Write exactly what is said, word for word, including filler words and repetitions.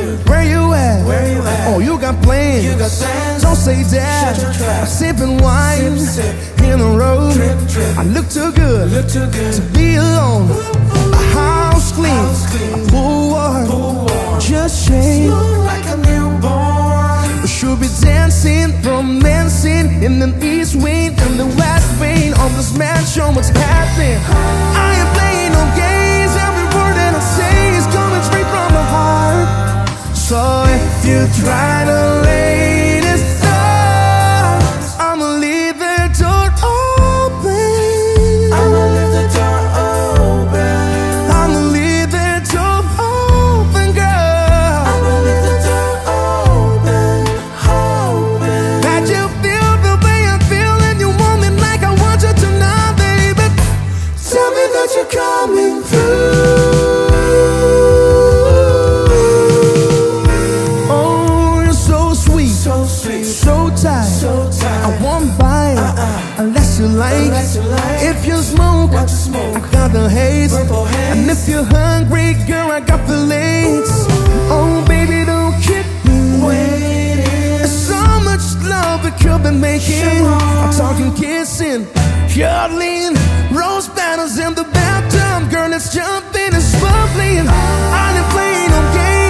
Where you at? Where you at? Oh, you got plans. You got plans? Don't say that. Shut your trap. I'm sipping wine Sip, sip. in the road. Drip, drip. I look too good, Look too good to be alone. A house clean, House clean. a pool warm, Pool warm. just shake. Smooth like a newborn. We should be dancing, romancing in the east wind and the west rain of this mansion. What's happening? I ain't playing no games. Every word that I say is coming straight from the heart. So if you try to lay this down, I'ma leave the door open. I'ma leave the door open. I'ma leave the door open, girl. I'ma leave the door open, open. That you feel the way I feel and you want me like I want you tonight, baby. Tell me that you're coming through. Oh, you're so sweet, So sweet, so tight. so tight. I won't bite Uh-uh. unless you like. Unless you like. If you smoke, Got the smoke. I got the haze. Purple haze. And if you're hungry, girl, I got the legs. Oh, baby, don't keep me Waiting. There's so much love we could be making. Sure. I'm talking kissing, cuddling, rose petals in the bathtub. Girl, let's jump in and sparkling. I ain't playing no games.